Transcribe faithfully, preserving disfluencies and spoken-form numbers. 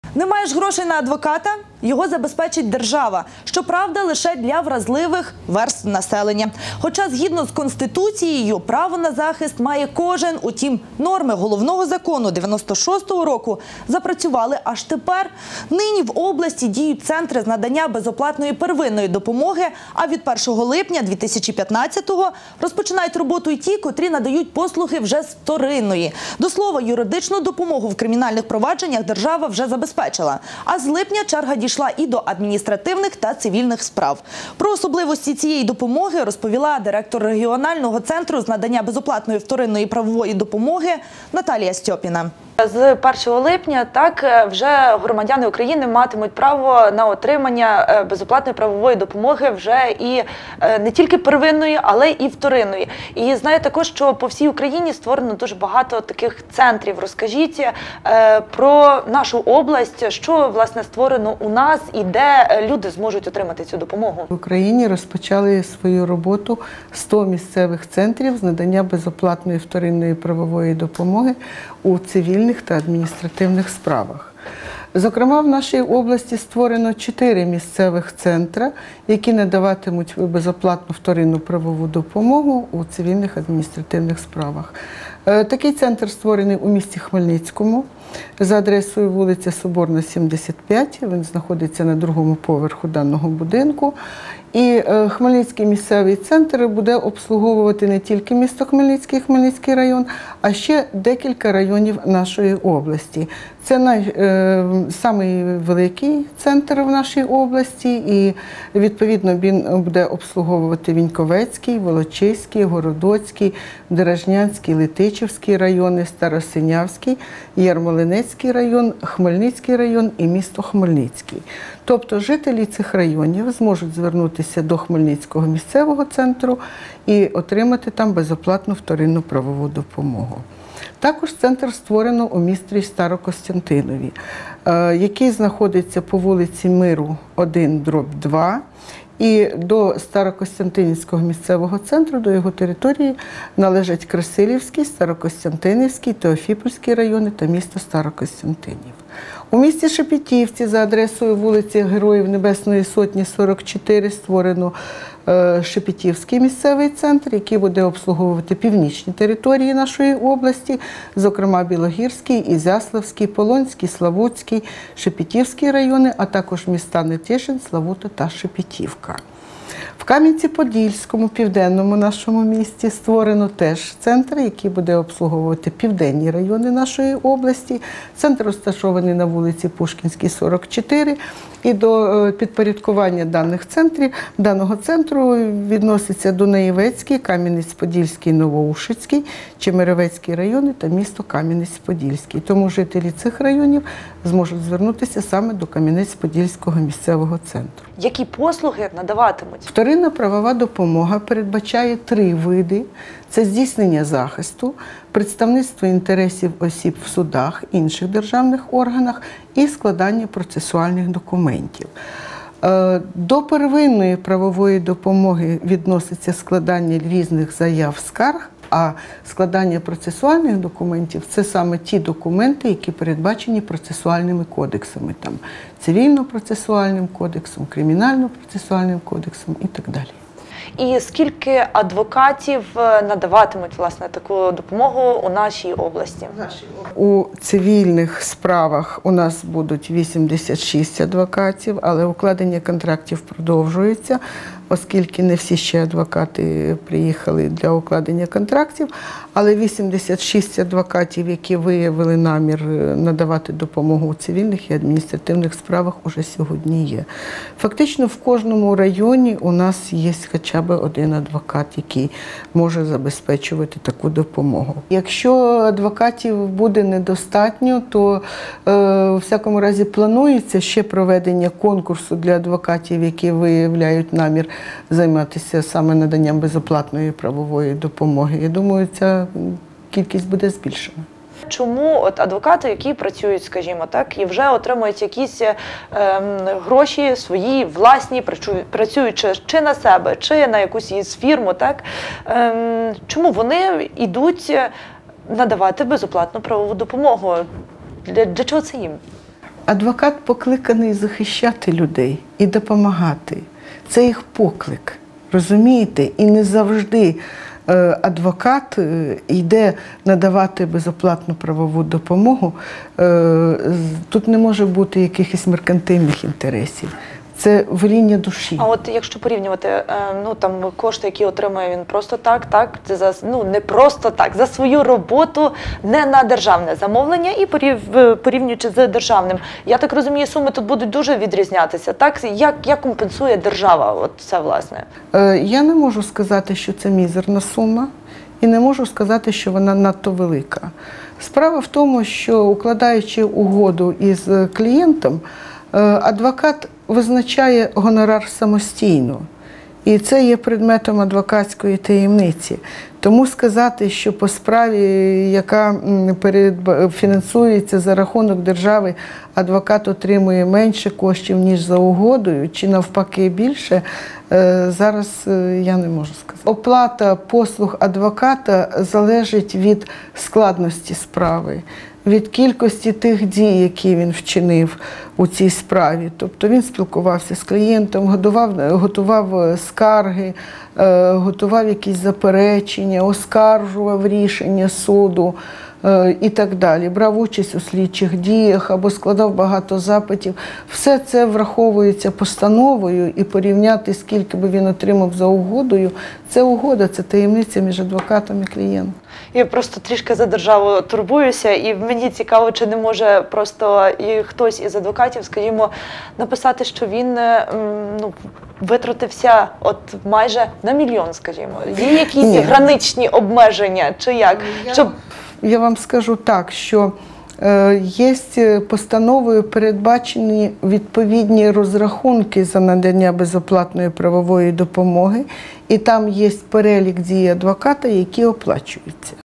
Не маєш грошей на адвоката? Його забезпечить держава. Щоправда, лише для вразливих верств населення. Хоча, згідно з Конституцією, право на захист має кожен. Утім, норми головного закону дев'яносто шостого року запрацювали аж тепер. Нині в області діють центри з надання безоплатної первинної допомоги, а від першого липня дві тисячі п'ятнадцятого розпочинають роботу й ті, котрі надають послуги вже з вторинної. До слова, юридичну допомогу в кримінальних провадженнях держава вже забезпечила. А з липня черга дійшла і до адміністративних та цивільних справ. Про особливості цієї допомоги розповіла директор регіонального центру з надання безоплатної вторинної правової допомоги Наталія Стьопіна. З першого липня так вже громадяни України матимуть право на отримання безоплатної правової допомоги вже і не тільки первинної, але і вторинної. І знаю також, що по всій Україні створено дуже багато таких центрів. Розкажіть про нашу область, що власне створено у нас і де люди зможуть отримати цю допомогу. В Україні розпочали свою роботу сто місцевих центрів з надання безоплатної вторинної правової допомоги у цивільних та адміністративних справах. Зокрема, в нашій області створено чотири місцевих центри, які надаватимуть безоплатну вторинну правову допомогу у цивільних адміністративних справах. Такий центр створений у місті Хмельницькому за адресою вулиця Соборна, сімдесят п'ять. Він знаходиться на другому поверху даного будинку. І Хмельницький місцевий центр буде обслуговувати не тільки місто Хмельницький, Хмельницький район, а ще декілька районів нашої області. Це най, е, самий великий центр в нашій області і, відповідно, він буде обслуговувати Віньковецький, Волочиський, Городоцький, Деражнянський, Летичівський райони, Старосинявський, Ярмолинецький район, Хмельницький район і місто Хмельницький. Тобто жителі цих районів зможуть звернутися до Хмельницького місцевого центру і отримати там безоплатну вторинну правову допомогу. Також центр створено у місті Старокостянтинові, який знаходиться по вулиці Миру один дроб два. І до Старокостянтинівського місцевого центру, до його території, належать Красилівський, Старокостянтинівський, Теофіпольський райони та місто Старокостянтинів. У місті Шепетівці за адресою вулиці Героїв Небесної Сотні, сорок чотири створено Шепетівський місцевий центр, який буде обслуговувати північні території нашої області, зокрема Білогірський, Ізяславський, Полонський, Славутський, Шепетівський райони, а також міста Нетішин, Славута та Шепетівка. В Кам'янці-Подільському, південному нашому місті, створено теж центр, який буде обслуговувати південні райони нашої області. Центр розташований на вулиці Пушкінській, сорок чотири. І до підпорядкування даних центрів, даного центру відноситься Дунаєвецький, Кам'янець-Подільський, Новоушицький, Чемеровецький райони та місто Кам'янець-Подільський. Тому жителі цих районів зможуть звернутися саме до Кам'янець-Подільського місцевого центру. Які послуги надаватимуть? Вторинна правова допомога передбачає три види. Це здійснення захисту, представництво інтересів осіб в судах, інших державних органах і складання процесуальних документів. До первинної правової допомоги відноситься складання різних заяв, скарг, а складання процесуальних документів – це саме ті документи, які передбачені процесуальними кодексами, там, цивільно-процесуальним кодексом, кримінально-процесуальним кодексом і так далі. І скільки адвокатів надаватимуть, власне, таку допомогу у нашій області? У цивільних справах у нас будуть вісімдесят шість адвокатів, але укладення контрактів продовжується, оскільки не всі ще адвокати приїхали для укладення контрактів, але вісімдесят шість адвокатів, які виявили намір надавати допомогу у цивільних і адміністративних справах, уже сьогодні є. Фактично в кожному районі у нас є хоча б один адвокат, який може забезпечувати таку допомогу. Якщо адвокатів буде недостатньо, то е, у всякому разі планується ще проведення конкурсу для адвокатів, які виявляють намір займатися саме наданням безоплатної правової допомоги. Я думаю, ця кількість буде збільшена. Чому от адвокати, які працюють, скажімо так, і вже отримують якісь е, гроші свої, власні, працюючи чи на себе, чи на якусь із фірму, так, е, чому вони йдуть надавати безоплатну правову допомогу? Для, для чого це їм? Адвокат покликаний захищати людей і допомагати. Це їх поклик, розумієте? І не завжди е, адвокат е, йде надавати безоплатну правову допомогу. Е, тут не може бути якихось меркантильних інтересів. Це веління душі. А от якщо порівнювати, е, ну там кошти, які отримує він просто так, так, це за, ну не просто так, за свою роботу, не на державне замовлення і порів, порівнюючи з державним. Я так розумію, суми тут будуть дуже відрізнятися. Так, як, як компенсує держава от це, власне? Е, я не можу сказати, що це мізерна сума, і не можу сказати, що вона надто велика. Справа в тому, що укладаючи угоду із клієнтом, е, адвокат визначає гонорар самостійно. І це є предметом адвокатської таємниці. Тому сказати, що по справі, яка фінансується за рахунок держави, адвокат отримує менше коштів, ніж за угодою, чи навпаки більше, зараз я не можу сказати. Оплата послуг адвоката залежить від складності справи, від кількості тих дій, які він вчинив у цій справі. Тобто він спілкувався з клієнтом, готував, готував скарги, готував якісь заперечення, оскаржував рішення суду і так далі. Брав участь у слідчих діях або складав багато запитів. Все це враховується постановою, і порівняти, скільки би він отримав за угодою, це угода, це таємниця між адвокатом і клієнтом. Я просто трішки за державу турбуюся, і мені цікаво, чи не може просто і хтось із адвокатів, скажімо, написати, що він ну, витратився от майже на мільйон, скажімо. Є якісь Ні. граничні обмеження, чи як? Я, Щоб... я вам скажу так, що е, є постановою передбачені відповідні розрахунки за надання безоплатної правової допомоги, і там є перелік дій адвоката, які оплачуються.